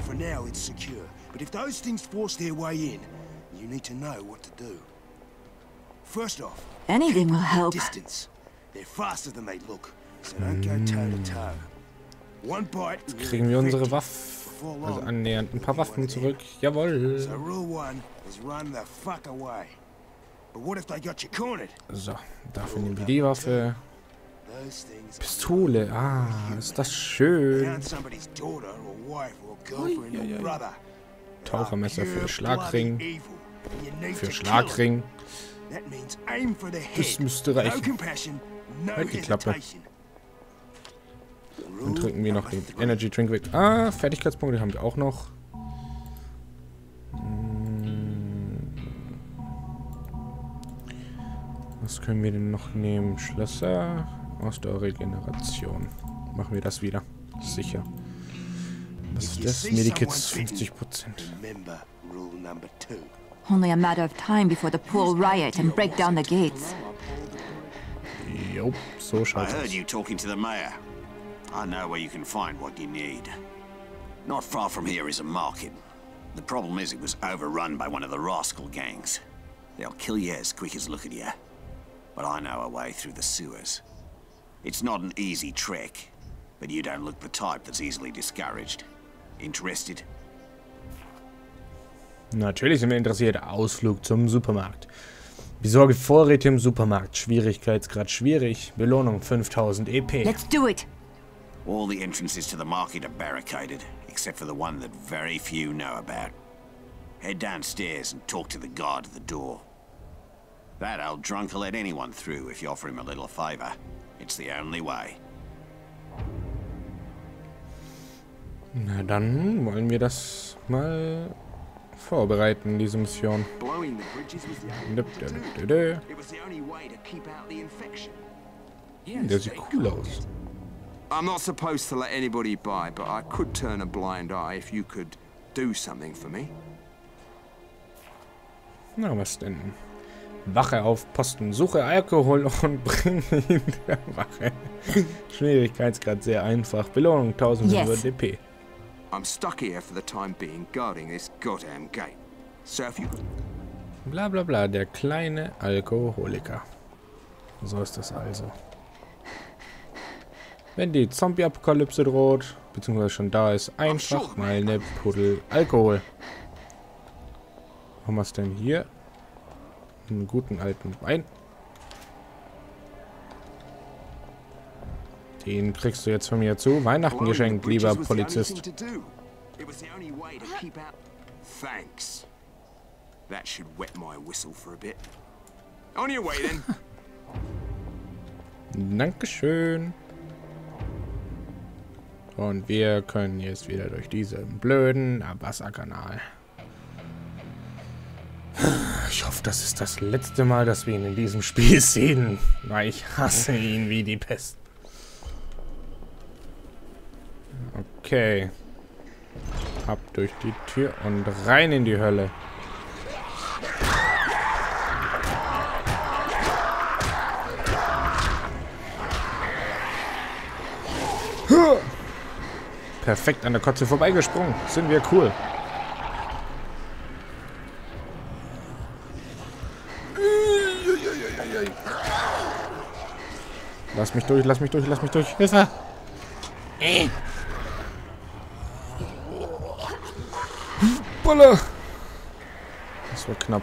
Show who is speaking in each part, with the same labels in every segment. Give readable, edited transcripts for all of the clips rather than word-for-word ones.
Speaker 1: for now it's secure. But if those things force their way in, you need to know what to do. First off,
Speaker 2: anything will help.
Speaker 1: Distance. They're faster than they look, so don't go toe to toe. One bite.
Speaker 3: Jetzt kriegen wir unsere Waffen, also annähernd ein paar Waffen zurück. Jawohl.
Speaker 1: So rule one is run the fuck away. But what if they got you cornered?
Speaker 3: So, dafür nehmen wir die Waffe. Pistole, ah, ist das schön. Tauchermesser für Schlagring. Für Schlagring. Das müsste reichen. Halt die Klappe. Dann trinken wir noch den Energy Drink weg. Ah, Fertigkeitspunkte haben wir auch noch. Was können wir denn noch nehmen? Schlösser aus der Regeneration. Machen wir das wieder. Sicher. Was ist das? Medikits 50%.
Speaker 2: Only a matter of time before the pool riot and break down the gates.
Speaker 3: Jo, so schaut's
Speaker 4: I heard
Speaker 3: aus.
Speaker 4: you talking to the mayor. I know where you can find what you need. Not far from here is a market. The problem is it was overrun by one of the rascal gangs. They'll kill you as quick as look at you. But I know a way through the sewers. It's not an easy trick, but you don't look the type that's easily discouraged. Interested?
Speaker 3: Natürlich sind wir interessiert. Ausflug zum Supermarkt. Besorge Vorräte im Supermarkt. Schwierigkeitsgrad schwierig. Belohnung 5000 EP.
Speaker 2: Let's do it.
Speaker 4: All the entrances to the market are barricaded, except for the one that very few know about. Head downstairs and talk to the guard at the door. That old drunk will let anyone through if you offer him a little favor. It's the only way.
Speaker 3: Na dann wollen wir das mal vorbereiten, diese Mission. Der sieht cool aus.
Speaker 5: I'm not supposed to let anybody by, but I could turn a blind eye if you could do something for me.
Speaker 3: Na, was denn? Wache auf Posten. Suche Alkohol und bringe ihn der Wache. Schwierigkeitsgrad sehr einfach. Belohnung 1500 DP.
Speaker 5: I'm stuck here for the time being guarding this goddamn gate. So if you...
Speaker 3: Bla bla bla, der kleine Alkoholiker. So ist das also. Wenn die Zombie-Apokalypse droht, beziehungsweise schon da ist, einfach mal eine Puddel Alkohol. Haben wir es denn hier? Einen guten alten Wein. Den kriegst du jetzt von mir zu Weihnachten geschenkt, lieber Polizist.
Speaker 5: Thanks. That should wet my whistle for a bit. On your way then.
Speaker 3: Dankeschön. Und wir können jetzt wieder durch diesen blöden Abwasserkanal. Ich hoffe, das ist das letzte Mal, dass wir ihn in diesem Spiel sehen, weil ich hasse ihn wie die Pest. Okay. Ab durch die Tür und rein in die Hölle. Perfekt an der Kotze vorbeigesprungen. Sind wir cool. Lass mich durch, lass mich durch, lass mich durch. Hilfe! Bolle! Das war knapp.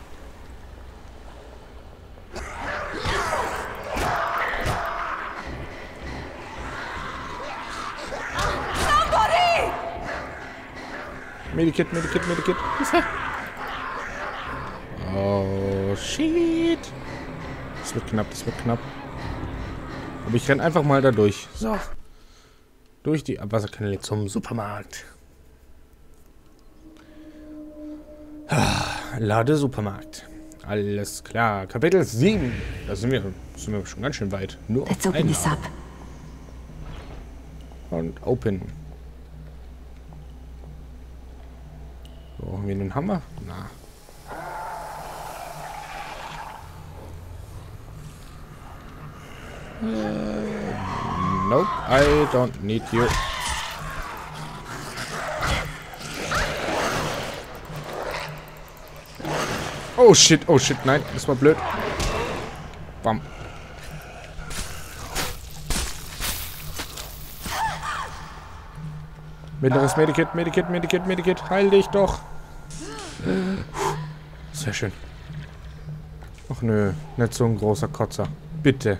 Speaker 3: Medikit, Medikit, Medikit. Hilfe! Oh, shit! Das wird knapp, das wird knapp. Aber ich renn einfach mal da durch. So. Durch die Abwasserkanäle zum Supermarkt. Lade Supermarkt. Alles klar. Kapitel 7. Da sind wir schon ganz schön weit. Nur
Speaker 2: Let's open this up.
Speaker 3: Und open. Brauchen wir einen Hammer? Na. Nope, I don't need you. Oh shit, nein, das war blöd. Bam. Mittleres Medikit. Heil dich doch. Sehr schön. Ach nö, nicht so ein großer Kotzer. Bitte.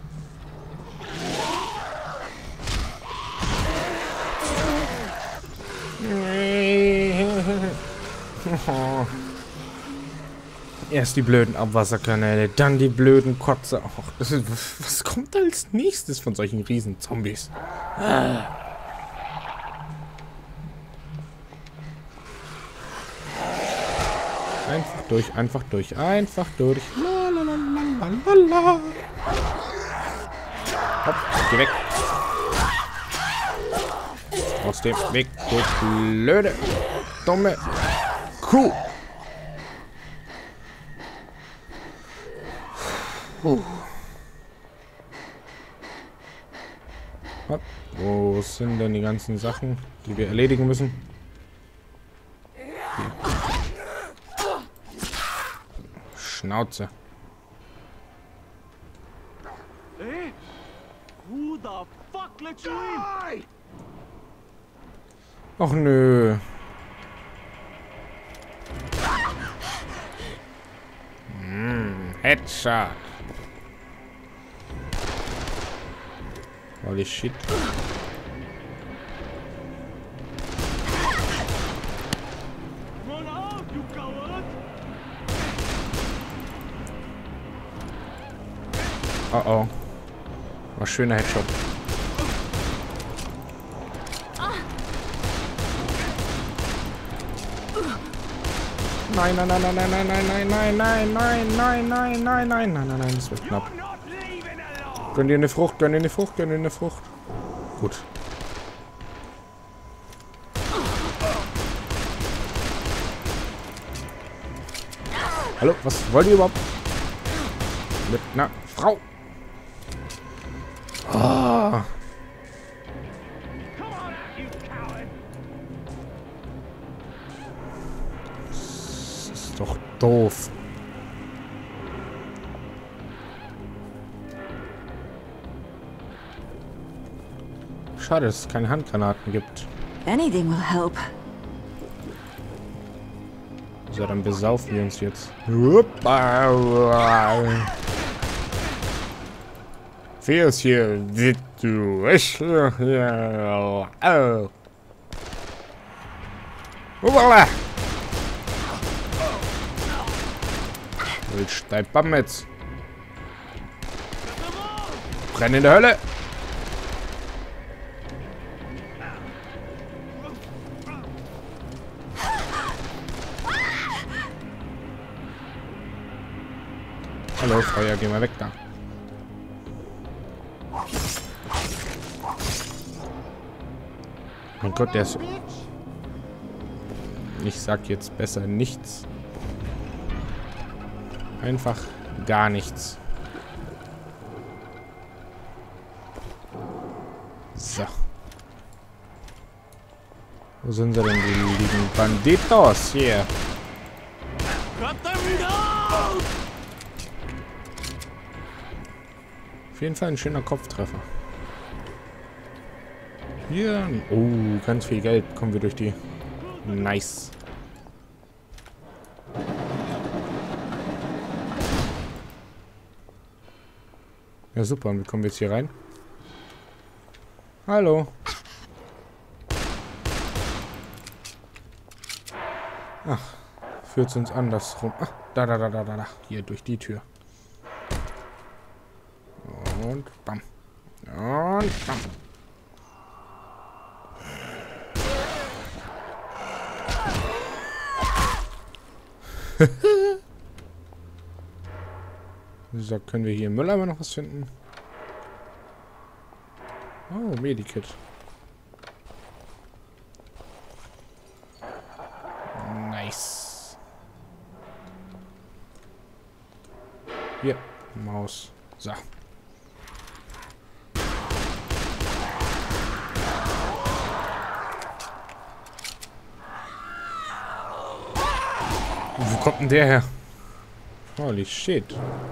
Speaker 3: Erst die blöden Abwasserkanäle, dann die blöden Kotzer. Ach, was kommt als nächstes von solchen riesen Zombies? Einfach durch. Lalalala. Hopp, geh weg. Aus dem Weg, du blöde, dumme Kuh. Hopp. Wo sind denn die ganzen Sachen, die wir erledigen müssen? Schnauze.
Speaker 6: Hey? Who the fuck let you in?
Speaker 3: Och nö. Headshot. Holy shit.
Speaker 6: Run out, you coward!
Speaker 3: Oh oh. War schöner Headshot. Nein, das wird knapp. Gönn dir eine Frucht. Gut. Hallo, was wollt ihr überhaupt? Mit einer Frau. Oh. Das ist doch doof. Schade, dass es keine Handgranaten gibt.
Speaker 2: Anything will help.
Speaker 3: So, dann besaufen wir uns jetzt. Feels here, did du? Willst dein Bammetz? Brenn in der Hölle! Hallo, Feuer, geh mal weg da. Mein Gott, der ist... Ich sag jetzt besser nichts. Einfach gar nichts. So. Wo sind sie denn, die lieben Banditos? Hier. Auf jeden Fall ein schöner Kopftreffer. Hier. Oh, ganz viel Geld bekommen wir durch die. Nice. Ja, super. Und wie kommen wir jetzt hier rein? Hallo. Ach, führt uns andersrum. Ach, da. Hier durch die Tür. Und bam. Und bam. So, können wir hier im Mülleimer noch was finden? Oh, Medikit. Nice. Hier, Maus. So. Wo kommt denn der her? Holy shit.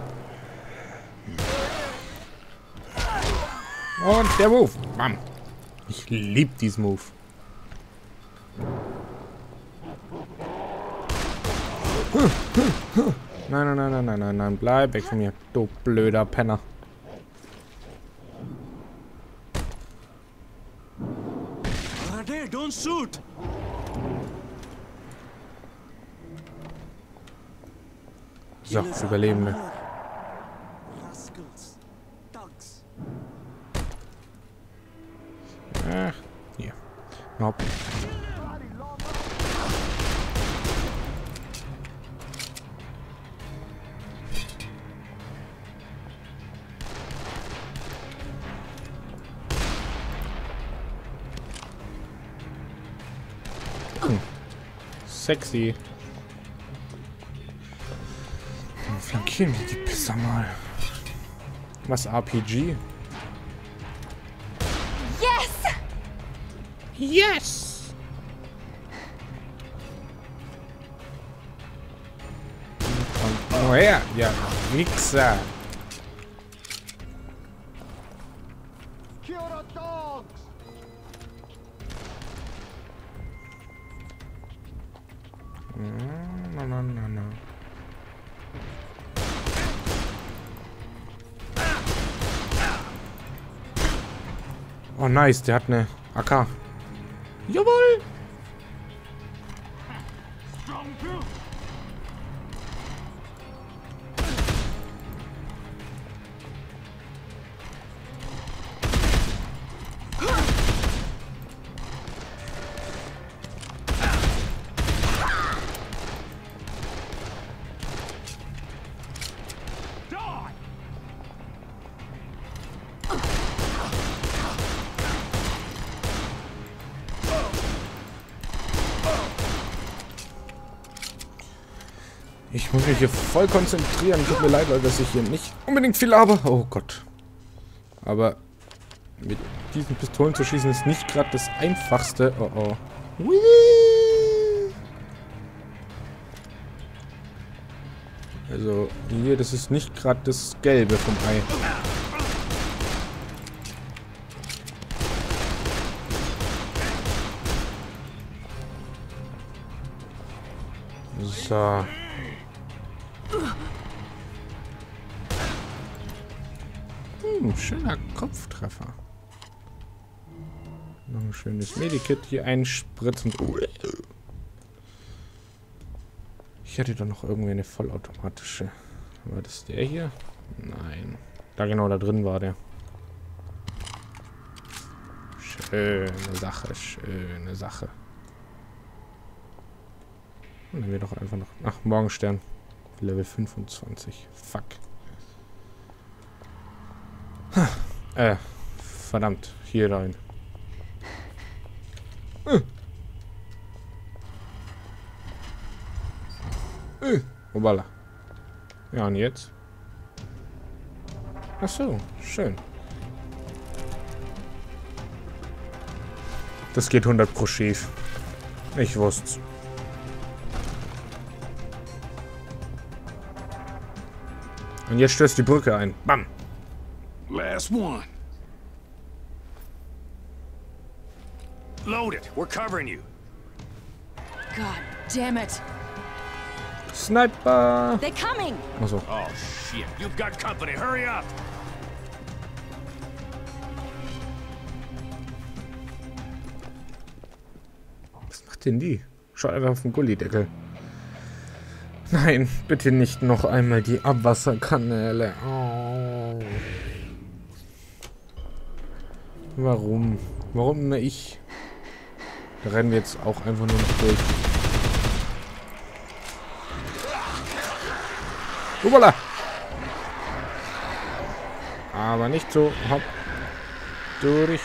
Speaker 3: Und der Move. Bam. Ich liebe diesen Move. Nein, nein, nein, nein, nein, nein, nein. Bleib weg von mir, du blöder Penner.
Speaker 6: There, don't shoot.
Speaker 3: So, Überlebende.
Speaker 6: Rascals. Thugs.
Speaker 3: Ach, hier. Hopp. Sexy. Flankieren wir die Pisser mal. Was, RPG?
Speaker 2: Yes!
Speaker 3: Yes! Kommt nur her, ja, Wichser. No. Oh nice, der hat eine AK. Jawohl! Ich muss mich hier voll konzentrieren. Tut mir leid, Leute, dass ich hier nicht unbedingt viel habe. Oh Gott. Aber mit diesen Pistolen zu schießen ist nicht gerade das Einfachste. Oh oh. Whee! Also hier, das ist nicht gerade das Gelbe vom Ei. So. Schöner Kopftreffer. Noch ein schönes Medikit hier einspritzen. Ich hatte doch noch irgendwie eine vollautomatische. War das der hier? Nein. Da genau da drin war der. Schöne Sache, schöne Sache. Und dann wir doch einfach noch. Ach, Morgenstern. Level 25. Fuck. Verdammt. Hier rein. Obala. Ja, und jetzt? Ach so, schön. Das geht 100 pro schief. Ich wusste's. Und jetzt stößt die Brücke ein. Bam.
Speaker 1: Last one. Load it. We're covering you.
Speaker 2: God damn it.
Speaker 3: Sniper.
Speaker 2: They're coming.
Speaker 3: Achso.
Speaker 1: Oh, shit. You've got company. Hurry up.
Speaker 3: Was macht denn die? Schaut einfach auf den Gullideckel. Nein, bitte nicht noch einmal die Abwasserkanäle. Oh. Warum? Warum immer ich? Da rennen wir jetzt auch einfach nur noch durch. Hoppala! Aber nicht so. Hopp. Durch.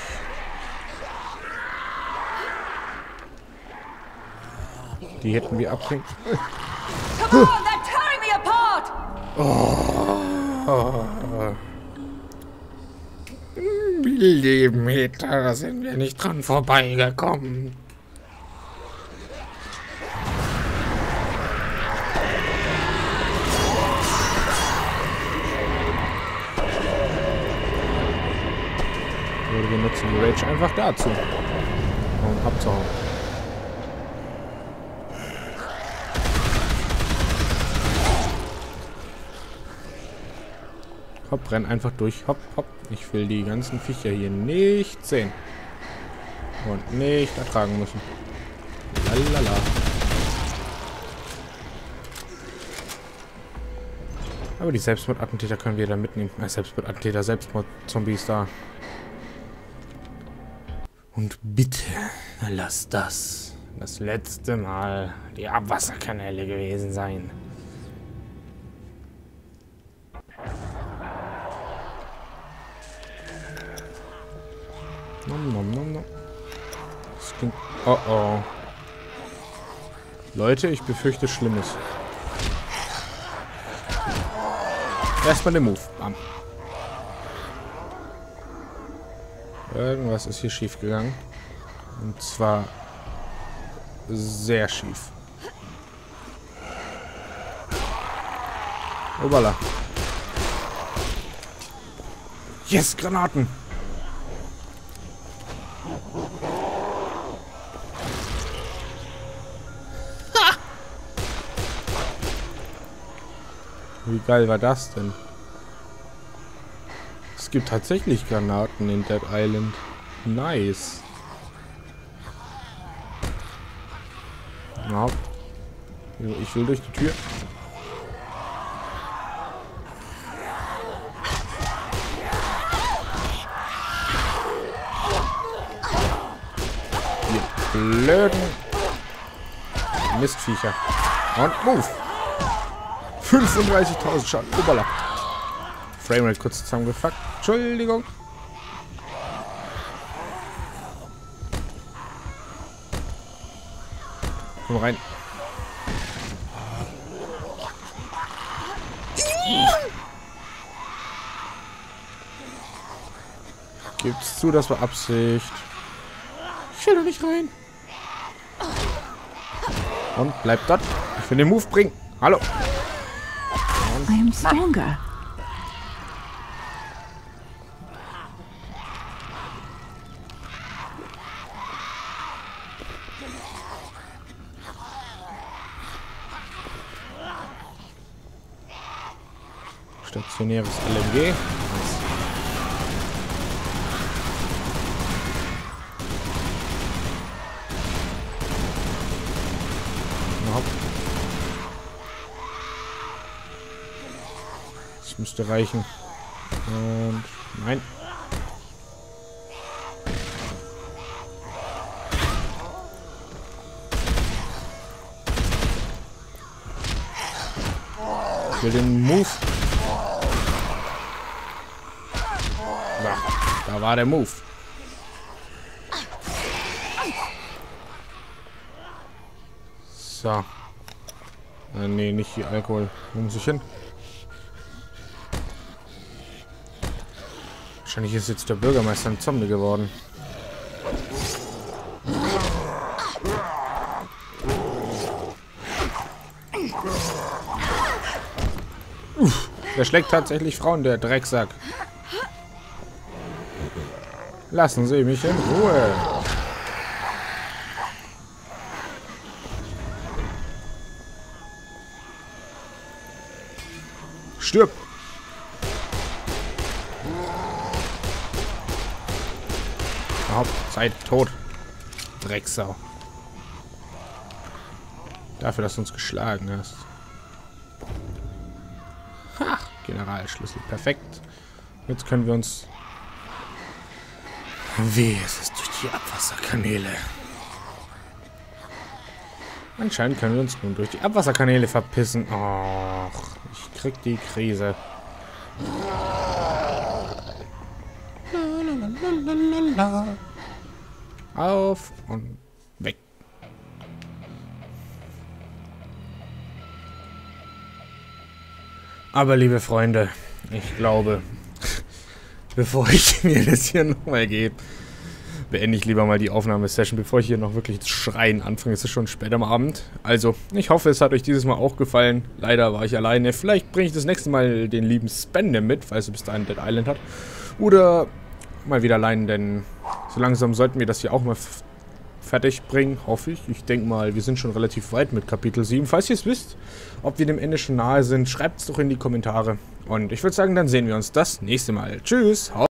Speaker 3: Die hätten wir abbringen.
Speaker 2: Come on, they're tearing me apart.
Speaker 3: Millimeter sind wir nicht dran vorbeigekommen. Oder wir nutzen die Rage einfach dazu. Um abzuhauen. Hopp, renn einfach durch. Hopp, hopp. Ich will die ganzen Viecher hier nicht sehen. Und nicht ertragen müssen. Lalala. Aber die Selbstmordattentäter können wir dann mitnehmen. Selbstmordattentäter, Selbstmord-Zombies da. Und bitte, lass das letzte Mal die Abwasserkanäle gewesen sein. Nom, nom, nom, nom. Das klingt... Oh oh. Leute, ich befürchte Schlimmes. Erstmal den Move. Bam. Irgendwas ist hier schief gegangen. Und zwar sehr schief. Obala. Yes, Granaten. Wie geil war das denn? Es gibt tatsächlich Granaten in Dead Island. Nice. Ja. Ich will durch die Tür. Die blöden Mistviecher. Und move. 35.000 Schaden. Obala. Framerate kurz zusammengefuckt. Entschuldigung. Komm rein. Gibt's zu, das war Absicht. Ich will doch nicht rein. Und bleibt dort. Ich will den Move bringen. Hallo.
Speaker 2: I am stronger.
Speaker 3: Stationäres LMG. Das müsste reichen. Und nein. Ich will den Move. Ja, da war der Move. So. Nee, nicht hier Alkohol. Wo muss ich hin? Wahrscheinlich ist jetzt der Bürgermeister ein Zombie geworden. Der schlägt tatsächlich Frauen, der Drecksack. Lassen Sie mich in Ruhe. Stirb! Seid tot. Drecksau. Dafür, dass du uns geschlagen hast. Ha! Generalschlüssel. Perfekt. Jetzt können wir uns... Wie ist es durch die Abwasserkanäle? Anscheinend können wir uns nun durch die Abwasserkanäle verpissen. Och, ich krieg die Krise. Auf und weg. Aber liebe Freunde, ich glaube, bevor ich mir das hier nochmal gebe, beende ich lieber mal die Aufnahmesession, bevor ich hier noch wirklich das Schreien anfange. Es ist schon spät am Abend. Also, ich hoffe, es hat euch dieses Mal auch gefallen. Leider war ich alleine. Vielleicht bringe ich das nächste Mal den lieben Spender mit, falls er bis dahin Dead Island hat. Oder mal wieder leihen, denn so langsam sollten wir das hier auch mal fertig bringen, hoffe ich. Ich denke mal, wir sind schon relativ weit mit Kapitel 7. Falls ihr es wisst, ob wir dem Ende schon nahe sind, schreibt es doch in die Kommentare. Und ich würde sagen, dann sehen wir uns das nächste Mal. Tschüss!